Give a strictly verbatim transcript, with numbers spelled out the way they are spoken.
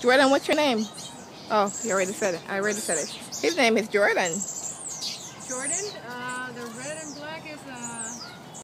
Jordan, what's your name? Oh, you already said it. I already said it. His name is Jordan. Jordan, uh, the red and black is uh,